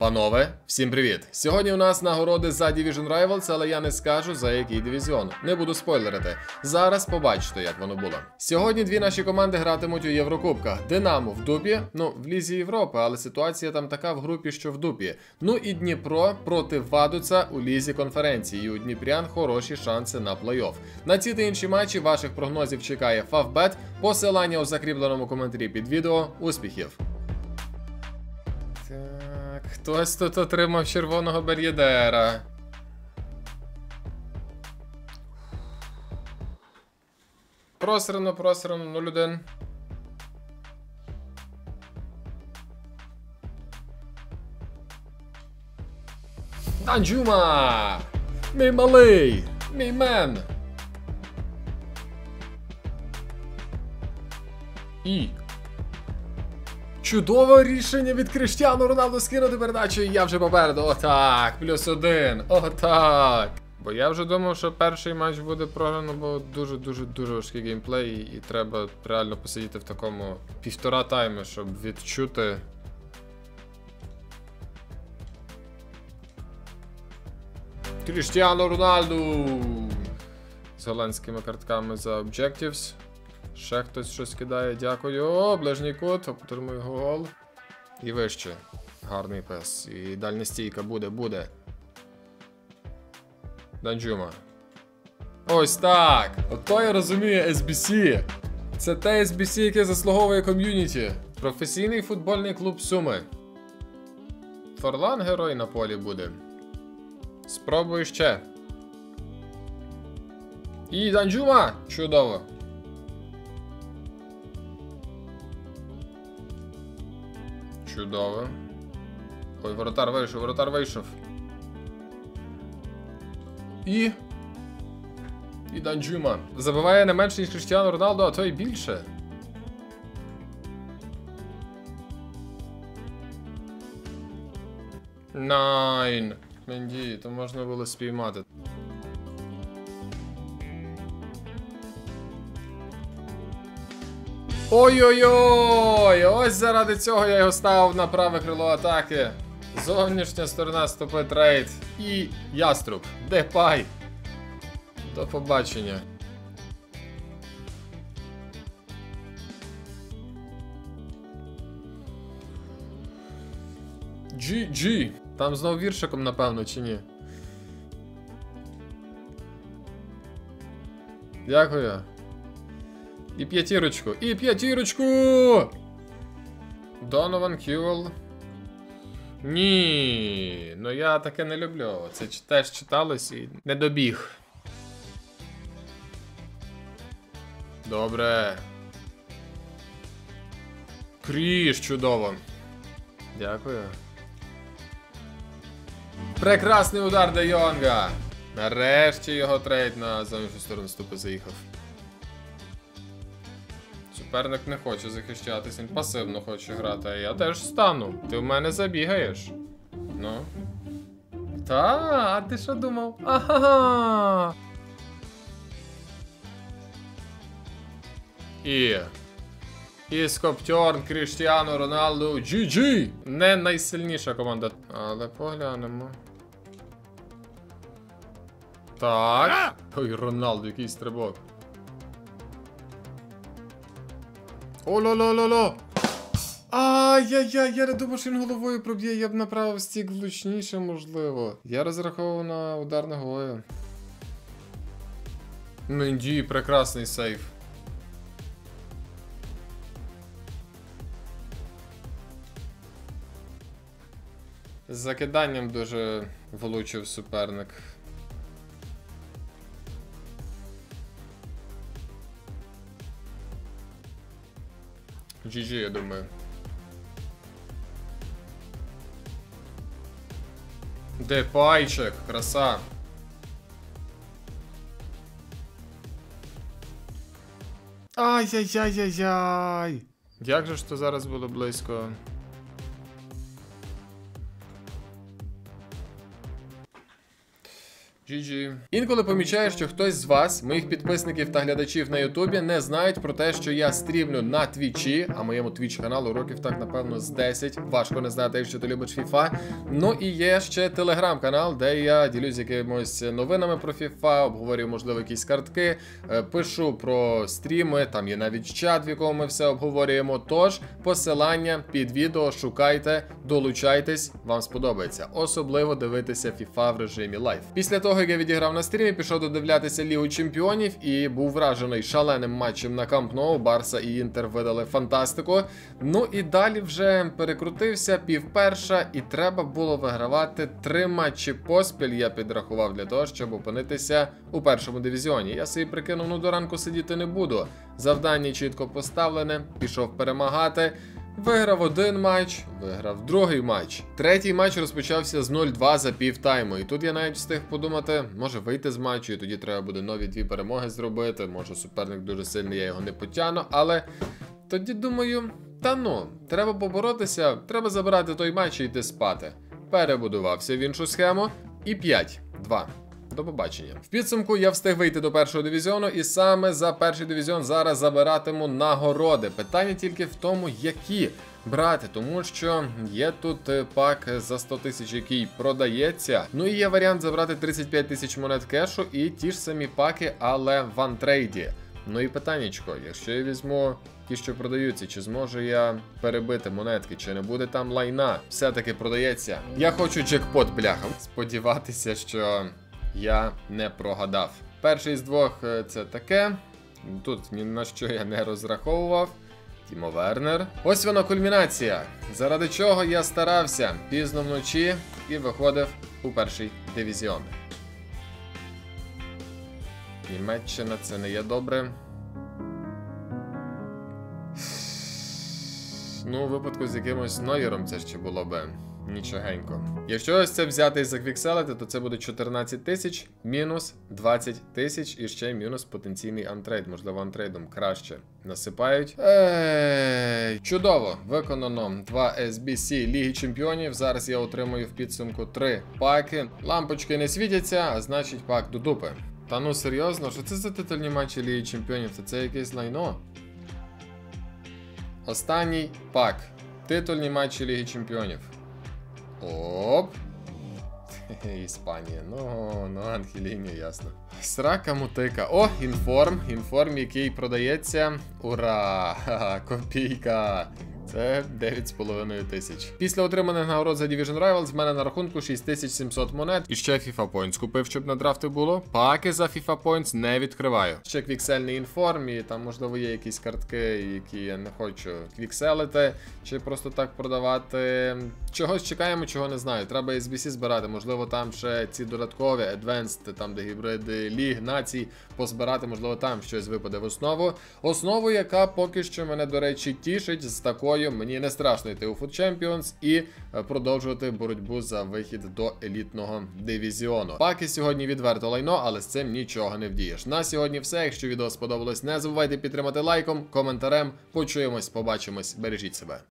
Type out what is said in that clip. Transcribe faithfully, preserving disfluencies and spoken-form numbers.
Панове, всім привіт! Сьогодні у нас нагороди за Division Rivals, але я не скажу за який дивізіон. Не буду спойлерити. Зараз побачите, як воно було. Сьогодні дві наші команди гратимуть у Єврокубках. Динамо в дупі, ну, в Лізі Європи, але ситуація там така в групі, що в дупі. Ну і Дніпро проти Вадуца у Лізі конференції. І у Дніпрян хороші шанси на плей-офф. На ці та інші матчі ваших прогнозів чекає Фавбет. Посилання у закріпленому коментарі під відео. Успіхів! Так, хтось тут отримав червоного бар'єдера. Просрано, просрано, нуль один. Данджума! Мій малий! Мій мен! І... Чудове рішення від Кріштіану Роналду скинути передачу, і я вже попереду. Отак, плюс один. Отак. Бо я вже думав, що перший матч буде програно, бо дуже-дуже-дуже важкий геймплей, і треба реально посидіти в такому півтора таймі, щоб відчути. Кріштіану Роналду! З голландськими картками за Objectives. Ще хтось щось кидає, дякую. О, ближній кут, отримує гол. І вище. Гарний пес. І дальня стійка буде, буде. Данджума. Ось так. Ото я розумію ес бі сі. Це те ес бі сі, яке заслуговує ком'юніті. Професійний футбольний клуб Суми. Форлан герой на полі буде. Спробую ще. І Данджума! Чудово. Чудово. Ой, воротар вийшов, воротар вийшов. І... І Данджума. Забиває не менше, ніж Кріштіану Роналду, а то й більше. Найн. Менді, то можна було спіймати. Ой-ой-ой! Ось заради цього я його ставив на праве крило атаки. Зовнішня сторона стопи трейд. І яструб. Депай. До побачення. джі джі. Там знов віршиком, напевно, чи ні? Дякую. І п'ятірочку, і п'ятірочку! Донован Кювел. Ні, ну я таке не люблю. Це теж читалось і не добіг. Добре. Кріш, чудово. Дякую. Прекрасний удар Де Йонга. Нарешті його трейд на зовнішню сторону ступи заїхав. Суперник не хоче захищатись, він пасивно хоче грати, а я теж стану. Ти в мене забігаєш. Ну. Та, а ти що думав? Ага. І... І Скоптьорн, Кріштіану Роналду, джі джі! Не найсильніша команда. Але поглянемо. Так. Ой, Роналду, який стрибок. О-ло-ло-ло-ло! Ай-яй-яй, я не думав, що він головою проб'є, я б направив стік влучніше, можливо. Я розраховував на удар ногою. Менді, прекрасний сейф. З закиданням дуже влучив суперник. джі джі, я думаю. Депайчик, краса. Ай-яй-яй-яй-яй. Як же ж то зараз було близько? джі джі. Інколи помічаю, що хтось з вас, моїх підписників та глядачів на Ютубі, не знають про те, що я стрімлю на Твічі, а моєму Твіч-каналу років так, напевно, з десять. Важко не знати, якщо ти любиш FIFA. Ну і є ще телеграм-канал, де я ділюсь якимось новинами про FIFA, обговорюю, можливо, якісь картки, пишу про стріми, там є навіть чат, в якому ми все обговорюємо. Тож, посилання під відео шукайте, долучайтесь, вам сподобається. Особливо дивитися FIFA в режимі лайв. Після того, як я відіграв на стрімі, пішов додивлятися Лігу Чемпіонів і був вражений шаленим матчем на Камп Ноу. Барса і Інтер видали фантастику. Ну і далі вже перекрутився півперша, і треба було вигравати три матчі поспіль, я підрахував, для того, щоб опинитися у першому дивізіоні. Я собі прикинув, ну до ранку сидіти не буду. Завдання чітко поставлене, пішов перемагати. Виграв один матч, виграв другий матч. Третій матч розпочався з нуль-два за півтайму. І тут я навіть встиг подумати, може вийти з матчу, і тоді треба буде нові дві перемоги зробити. Може суперник дуже сильний, я його не потягну. Але тоді думаю, та ну, треба поборотися, треба забирати той матч і йти спати. Перебудувався в іншу схему і п'ять-два. До побачення. В підсумку я встиг вийти до першого дивізіону, і саме за перший дивізіон зараз забиратиму нагороди. Питання тільки в тому, які брати, тому що є тут пак за сто тисяч, який продається. Ну і є варіант забрати тридцять п'ять тисяч монет кешу і ті ж самі паки, але в антрейді. Ну і питаннячко, якщо я візьму ті, що продаються, чи зможу я перебити монетки, чи не буде там лайна? Все-таки продається. Я хочу джекпот, бляха. Сподіватися, що я не прогадав. Перший з двох це таке. Тут ні на що я не розраховував. Тімо Вернер. Ось вона кульмінація. Заради чого я старався пізно вночі і виходив у перший дивізіон. Німеччина, це не є добре. Ну, у випадку з якимось Нойером це ще було би нічогенько. Якщо ось це взяти і заквікселити, то це буде чотирнадцять тисяч, мінус двадцять тисяч і ще мінус потенційний антрейд. Можливо, антрейдом краще насипають. Еееей, чудово! Виконано два ес бі сі Ліги Чемпіонів. Зараз я отримую в підсумку три паки. Лампочки не світяться, а значить пак до дупи. Та ну серйозно, що це за титульні матчі Ліги Чемпіонів? Це це якесь лайно? Останній пак. Титульні матчі Ліги Чемпіонів. Оп. Іспанія. Ну, ну, Ангеліні, ясно. Срака мутика. О, інформ. Інформ, який продається. Ура! Ха-ха, копійка. Це дев'ять з половиною тисяч. Після отриманих нагород за Division Rivals в мене на рахунку шість тисяч сімсот монет. І ще FIFA Points купив, щоб на драфти було. Паки за FIFA Points не відкриваю. Ще квіксельний інформ, і там, можливо, є якісь картки, які я не хочу квікселити, чи просто так продавати. Чогось чекаємо, чого не знаю. Треба ес бі сі збирати. Можливо, там ще ці додаткові Advanced, там де гібриди ліг, націй, позбирати, можливо, там щось випаде в основу. Основу, яка поки що мене, до речі, тішить з такою. Мені не страшно йти у Foot Champions і продовжувати боротьбу за вихід до елітного дивізіону. Паки сьогодні відверто лайно, але з цим нічого не вдієш. На сьогодні все. Якщо відео сподобалось, не забувайте підтримати лайком, коментарем. Почуємось, побачимось, бережіть себе.